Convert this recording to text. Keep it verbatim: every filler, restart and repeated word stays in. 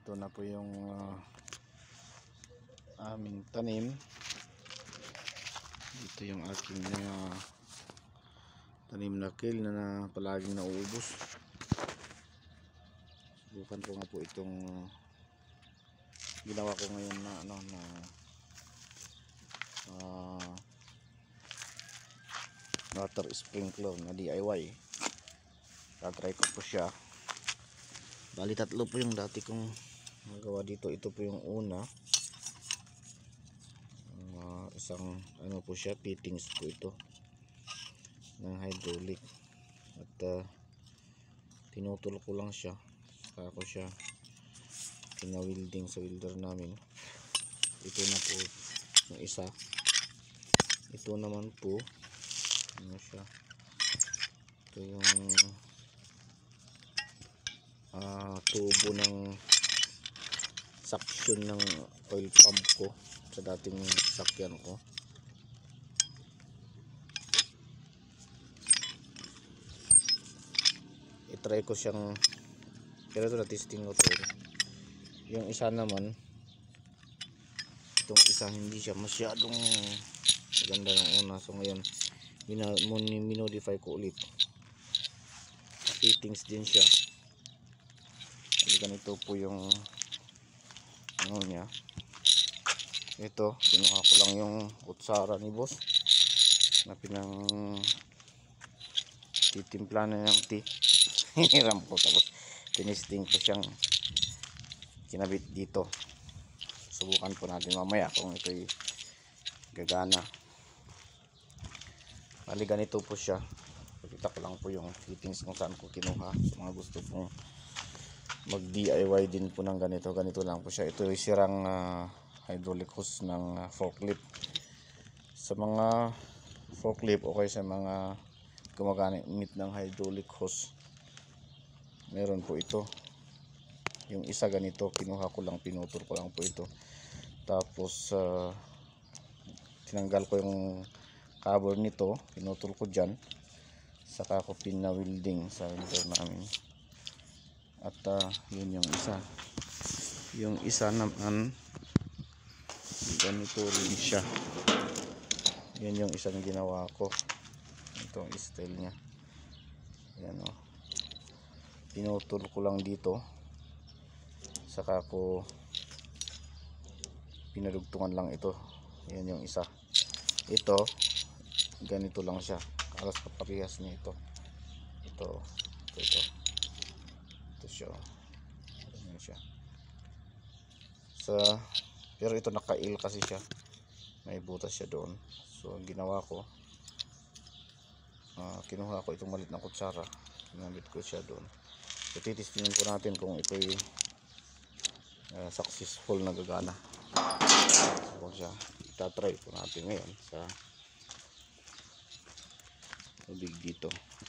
Ito na po yung uh, aming tanim. Ito yung aking uh, tanim na kale na, na palaging nauubos. Subukan ko nga po itong uh, ginawa ko ngayon na ano na uh, water sprinkler na D I Y. Tatry ko po siya. Bali tatlo po yung dati kong nagawa dito. Ito po yung una. Uh, isang ano po siya, fittings po ito ng hydraulic. At uh, tinutol ko lang siya. Saka ko siya pinawilding sa welder namin. Ito na po yung isa. Ito naman po ano siya, ito yung uh, tubo ng suction ng oil pump ko sa dating sakyan ko. I-try ko siyang, pero ito na testing ko to. Yung isa naman, itong isa hindi siya masyadong maganda ng una, so ngayon minodify ko ulit. Fittings din siya. Ganito po yung ano niya. Ito, kinuha ko lang yung kutsara ni boss na pinang titimpla na ng tea. Hiniram ko, tapos tinisting ko siyang kinabit dito. Subukan po natin mamaya kung ito'y gagana. Bali ganito po siya. Pakita ko lang po yung fittings kung saan ko kinuha. Sa mga gusto pong mag D I Y din po ng ganito, ganito lang po siya. Ito ay sirang uh, hydraulic hose ng uh, forklift. Sa mga forklift o kaya sa mga gumagamit ng hydraulic hose, meron po ito. Yung isa ganito, kinuha ko lang, pinutol ko lang po ito. Tapos uh, tinanggal ko yung cover nito, pinutol ko dyan, saka ko pinawilding sa welder namin. At uh, yun yung isa. Yung isa naman ganito rin siya. Yan yung isang ginawa ko. Ito ang style nya. Yan o, pinutol ko lang dito, saka ko pinadugtungan lang ito. Yan yung isa. Ito ganito lang siya, alas kaparehas niya ito. Ito, ito, ito. Ito siya. Ganyan siya. Sa, pero ito naka-il kasi siya. May butas siya doon. So, ang ginawa ko, uh, kinuha ko itong malit na kutsara. Ginamit ko siya doon. So, titistingin po natin kung ito'y uh, successful na gagana. So, siya, itatry po natin ngayon sa tubig dito.